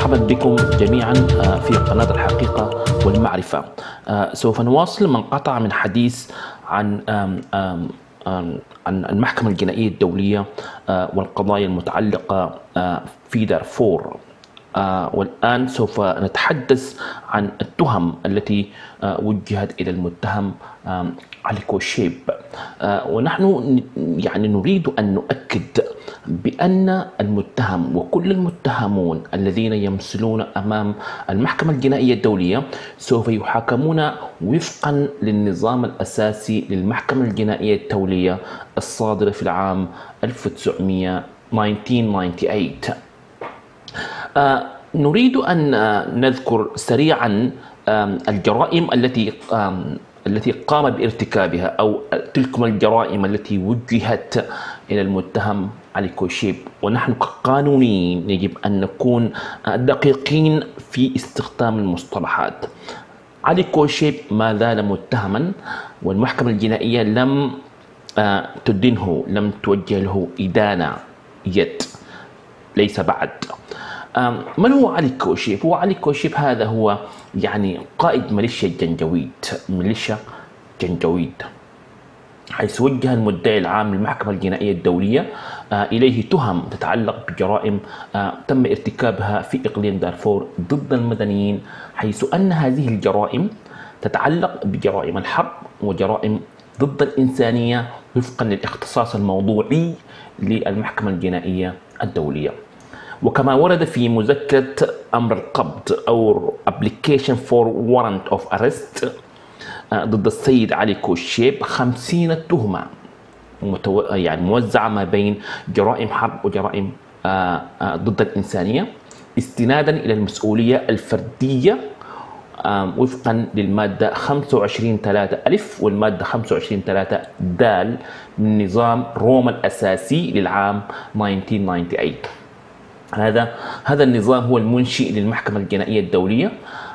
مرحبا بكم جميعا في قناة الحقيقة والمعرفة. سوف نواصل ما انقطع من حديث عن المحكمة الجنائية الدولية والقضايا المتعلقة في دارفور. والآن سوف نتحدث عن التهم التي وجهت إلى المتهم علي كوشيب. ونحن نريد أن نؤكد بأن المتهم وكل المتهمون الذين يمثلون أمام المحكمة الجنائية الدولية سوف يحاكمون وفقا للنظام الأساسي للمحكمة الجنائية الدولية الصادر في العام 1998. نريد أن نذكر سريعا الجرائم التي قام بارتكابها أو تلك الجرائم التي وجهت إلى المتهم علي كوشيب. ونحن كقانونيين يجب أن نكون دقيقين في استخدام المصطلحات. علي كوشيب ما زال متهما والمحكمة الجنائية لم تدنه، لم توجه له إدانة يد، ليس بعد. من هو علي كوشيب؟ هو علي كوشيب هذا هو قائد ميليشيا جنجويد، حيث وجه المدعي العام للمحكمة الجنائية الدولية إليه تهم تتعلق بجرائم تم ارتكابها في إقليم دارفور ضد المدنيين، حيث أن هذه الجرائم تتعلق بجرائم الحرب وجرائم ضد الإنسانية وفقا للاختصاص الموضوعي للمحكمة الجنائية الدولية. وكما ورد في مذكرة أمر القبض أو Application for Warrant of Arrest ضد السيد علي كوشيب 50 تهمة موزعة ما بين جرائم حرب وجرائم ضد الإنسانية استنادا إلى المسؤولية الفردية وفقا للمادة 25(3) ألف والمادة 25(3) د من نظام روما الأساسي للعام 1998. هذا النظام هو المنشئ للمحكمة الجنائية الدولية.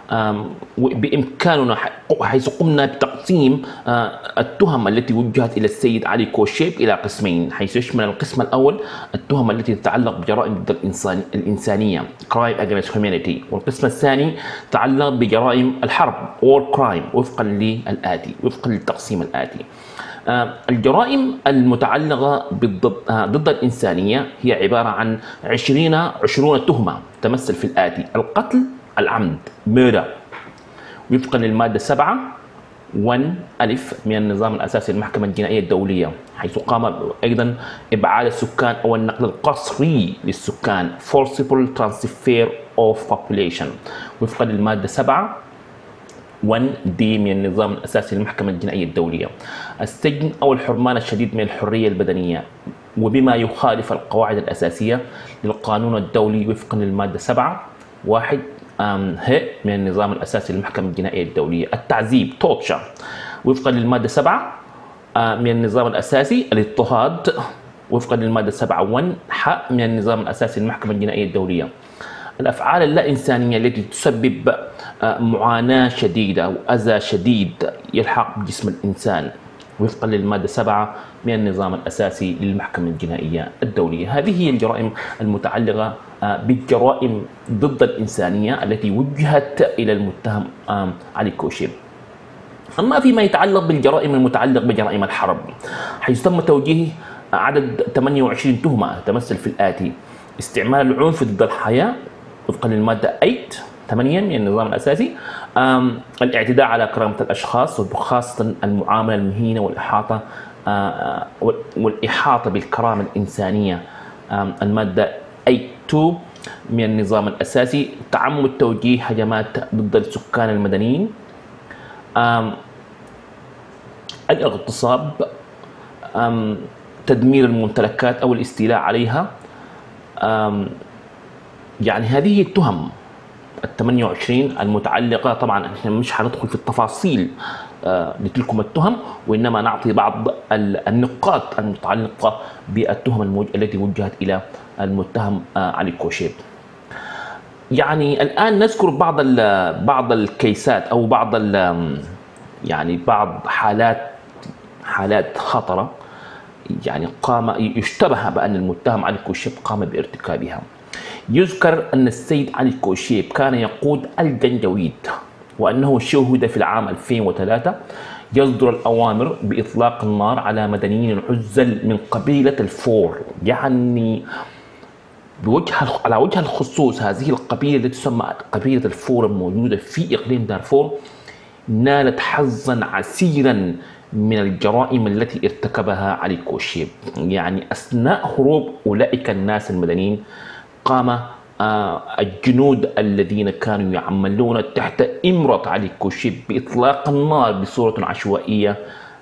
بإمكاننا حيث قمنا بتقسيم التهم التي وجهت إلى السيد علي كوشيب إلى قسمين، حيث يشمل القسم الأول التهم التي تتعلق بجرائم ضد الإنسانية Crime Against Humanity، والقسم الثاني تتعلق بجرائم الحرب War Crime وفقا للتقسيم الآتي. الجرائم المتعلقة ضد الإنسانية هي عبارة عن 20 تهمة تمثل في الآتي: القتل العمد murder وفقا للمادة 7(1) ألف من النظام الأساسي للمحكمة الجنائية الدولية، حيث قام أيضا إبعاد السكان أو النقل القسري للسكان forcible transfer of population وفقا للمادة 7(1) دي من النظام الأساسي للمحكمة الجنائية الدولية. السجن أو الحرمان الشديد من الحرية البدنية وبما يخالف القواعد الأساسية للقانون الدولي وفقا للمادة 7(1) ه من النظام الأساسي للمحكمة الجنائية الدولية. التعذيب torture وفقا للمادة 7 من النظام الأساسي. الاضطهاد وفقا للمادة 7(1) ح من النظام الأساسي للمحكمة الجنائية الدولية. الأفعال اللا إنسانية التي تسبب معاناة شديدة وأذى شديد يلحق بجسم الإنسان وفقا للمادة 7 من النظام الأساسي للمحكمة الجنائية الدولية. هذه هي الجرائم المتعلقة بالجرائم ضد الإنسانية التي وجهت إلى المتهم علي كوشيب. أما فيما يتعلق بالجرائم المتعلقة بجرائم الحرب، حيث تم توجيه عدد 28 تهمة تمثل في الآتي: استعمال العنف ضد الحياة وفقا للمادة 8 من النظام الأساسي، الاعتداء على كرامة الأشخاص وخاصة المعاملة المهينة والإحاطة بالكرامة الإنسانية، المادة 2 من النظام الأساسي، تعمد توجيه هجمات ضد السكان المدنيين، الاغتصاب، تدمير الممتلكات أو الاستيلاء عليها. هذه التهم 28 المتعلقة، طبعا احنا مش هندخل في التفاصيل لتلكم التهم، وإنما نعطي بعض النقاط المتعلقة بالتهم التي وجهت إلى المتهم علي كوشيب. الآن نذكر بعض الكيسات أو بعض حالات خطرة يشتبه بأن المتهم علي كوشيب قام بارتكابها. يذكر أن السيد علي كوشيب كان يقود الجنجويد، وأنه شوهد في العام 2003 يصدر الأوامر بإطلاق النار على مدنيين عزل من قبيلة الفور. يعني على وجه الخصوص هذه القبيلة التي تسمى قبيلة الفور الموجودة في إقليم دارفور نالت حظا عسيرا من الجرائم التي ارتكبها علي كوشيب. يعني أثناء هروب أولئك الناس المدنيين قام الجنود الذين كانوا يعملون تحت إمرة علي كوشيب بإطلاق النار بصورة عشوائية،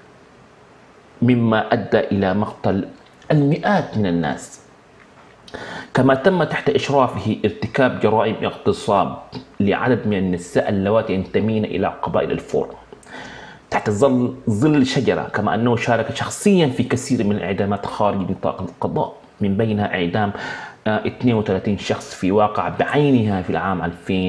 مما أدى إلى مقتل المئات من الناس. كما تم تحت إشرافه ارتكاب جرائم اغتصاب لعدد من النساء اللواتي ينتمين إلى قبائل الفور تحت ظل شجرة، كما أنه شارك شخصيا في كثير من الإعدامات خارج نطاق القضاء، من بينها إعدام 32 شخص في واقع بعينها في العام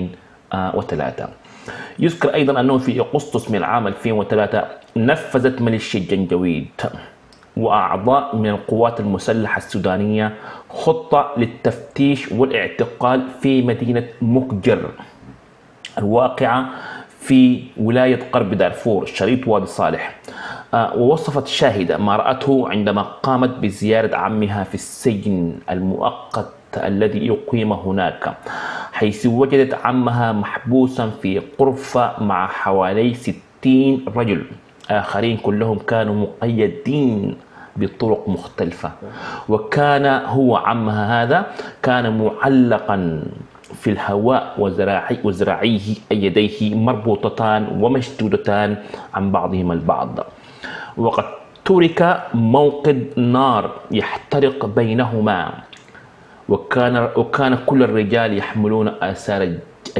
2003. يذكر أيضا أنه في أغسطس من العام 2003 نفذت ميليشيا الجنجويد وأعضاء من القوات المسلحة السودانية خطة للتفتيش والاعتقال في مدينة مكجر الواقعة في ولاية غرب دارفور شريط وادي صالح. ووصفت شاهدة ما رأته عندما قامت بزيارة عمها في السجن المؤقت الذي يقيم هناك، حيث وجدت عمها محبوسا في غرفة مع حوالي 60 رجل آخرين كلهم كانوا مقيدين بطرق مختلفة. وكان هو عمها هذا كان معلقا في الهواء وذراعيه أي يديه مربوطتان ومشدودتان عن بعضهما البعض، وقد ترك موقد نار يحترق بينهما، وكان كل الرجال يحملون آثار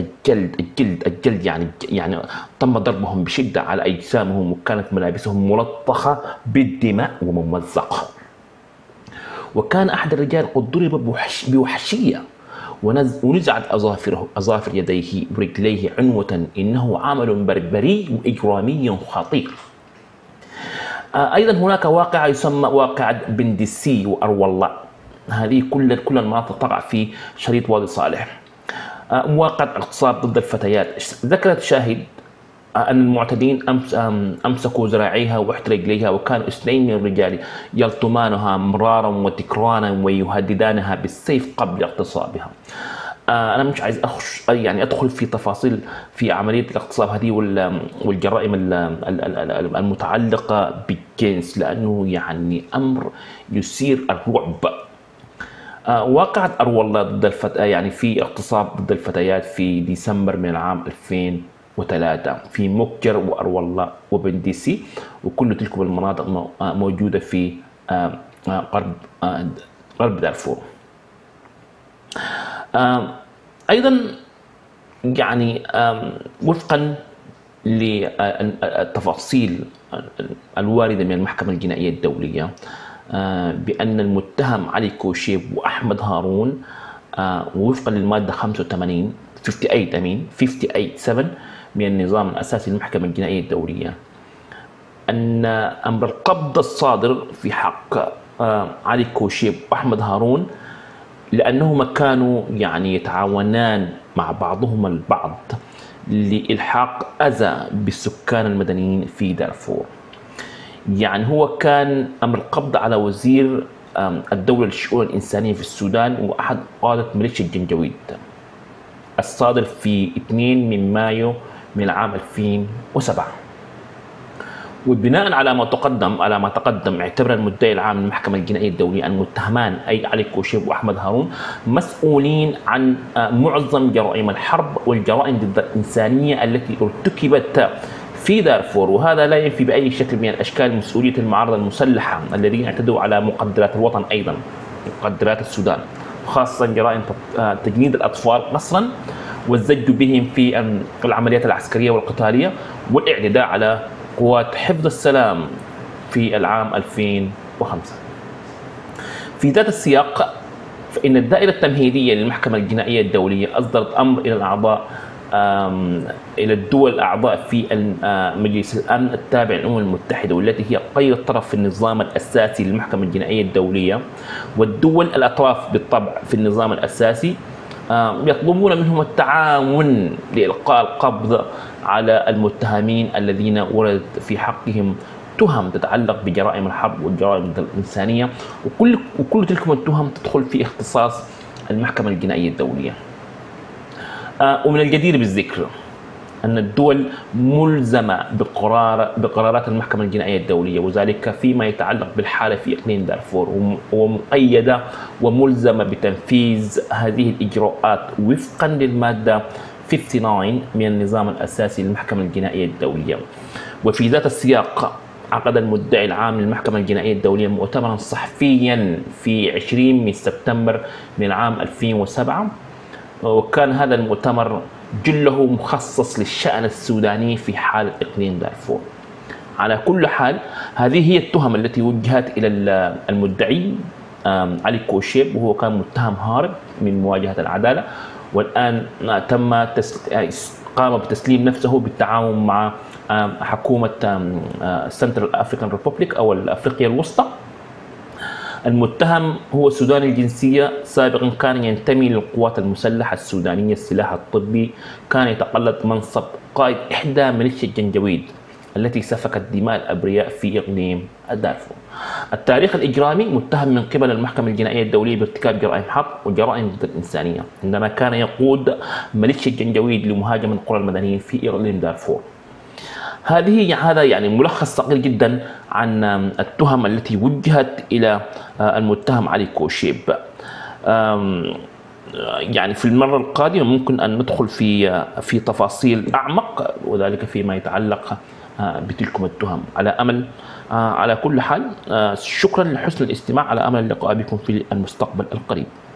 الجلد يعني تم ضربهم بشدة على أجسامهم، وكانت ملابسهم ملطخة بالدماء وممزقة. وكان أحد الرجال قد ضرب بوحشية ونزعت أظافر يديه ورجليه عنوة. إنه عمل بربري وإجرامي خطير. أيضا هناك واقعة يسمى واقعة بندسي وأرولا، هذه كل المناطق تقع في شريط وادي صالح. مواقعة اغتصاب ضد الفتيات. ذكرت شاهد أن المعتدين أمسكوا ذراعيها وإحدى رجليها، وكان 2 من الرجال يلطمانها مرارا وتكرارا ويهددانها بالسيف قبل اغتصابها. أنا مش عايز أدخل في تفاصيل في عملية الاغتصاب هذه والجرائم المتعلقة بالجنس، لأنه يعني أمر يثير الرعب. وقعت أرولا ضد يعني في اغتصاب ضد الفتيات في ديسمبر من العام 2003 في مكجر وأرولا وبندسي، وكل تلك المناطق موجودة في غرب دارفور. أيضا يعني وفقا للتفاصيل الواردة من المحكمة الجنائية الدولية بأن المتهم علي كوشيب وأحمد هارون وفقا للمادة 58 7 من النظام الأساسي للمحكمة الجنائية الدولية، أن أمر القبض الصادر في حق علي كوشيب وأحمد هارون لأنهما كانوا يعني يتعاونان مع بعضهما البعض لإلحاق أذى بالسكان المدنيين في دارفور. يعني هو كان أمر القبض على وزير الدولة للشؤون الإنسانية في السودان وأحد قادة ميليشيا الجنجويد، الصادر في 2 من مايو من العام 2007. وبناء على ما تقدم اعتبر المدعي العام للمحكمة الجنائية الدولية المتهمان أي علي كوشيب وأحمد هارون مسؤولين عن معظم جرائم الحرب والجرائم ضد الإنسانية التي ارتكبت في دارفور، وهذا لا ينفي بأي شكل من الأشكال مسؤولية المعارضة المسلحة الذين اعتدوا على مقدرات الوطن، أيضا مقدرات السودان، خاصة جرائم تجنيد الأطفال قسرا والزج بهم في العمليات العسكرية والقتالية والاعتداء على قوات حفظ السلام في العام 2005. في ذات السياق فإن الدائرة التمهيدية للمحكمة الجنائية الدولية أصدرت أمر إلى الدول الأعضاء في مجلس الأمن التابع للأمم المتحدة، والتي هي غير الطرف في النظام الأساسي للمحكمة الجنائية الدولية، والدول الأطراف بالطبع في النظام الأساسي، يطلبون منهم التعاون لإلقاء القبض على المتهمين الذين وردت في حقهم تهم تتعلق بجرائم الحرب والجرائم الإنسانية، وكل تلك التهم تدخل في اختصاص المحكمة الجنائية الدولية. ومن الجدير بالذكر أن الدول ملزمة بقرارات المحكمة الجنائية الدولية، وذلك فيما يتعلق بالحالة في إقليم دارفور، ومقيدة وملزمة بتنفيذ هذه الإجراءات وفقا للمادة 59 من النظام الأساسي للمحكمة الجنائية الدولية. وفي ذات السياق عقد المدعي العام للمحكمة الجنائية الدولية مؤتمرا صحفيا في 20 من سبتمبر من العام 2007، وكان هذا المؤتمر جله مخصص للشأن السوداني في حال إقليم دارفور. على كل حال، هذه هي التهم التي وجهت إلى المدعي علي كوشيب، وهو كان متهم هارب من مواجهة العدالة، والآن قام بتسليم نفسه بالتعاون مع حكومة سنترال أفريكان ريبوبليك أو الأفريقيا الوسطى. المتهم هو سوداني الجنسية، سابقا كان ينتمي للقوات المسلحة السودانية السلاح الطبي، كان يتقلد منصب قائد إحدى ميليشيا الجنجويد التي سفكت دماء الأبرياء في إقليم دارفور. التاريخ الإجرامي: متهم من قبل المحكمة الجنائية الدولية بارتكاب جرائم حرب وجرائم ضد الإنسانية عندما كان يقود ميليشيا الجنجويد لمهاجمة القرى المدنيين في إقليم دارفور. هذا يعني ملخص صغير جدا عن التهم التي وجهت إلى المتهم علي كوشيب. يعني في المرة القادمة ممكن أن ندخل في تفاصيل أعمق، وذلك فيما يتعلق بتلكم التهم. على كل حال، شكرا لحسن الاستماع، على أمل اللقاء بكم في المستقبل القريب.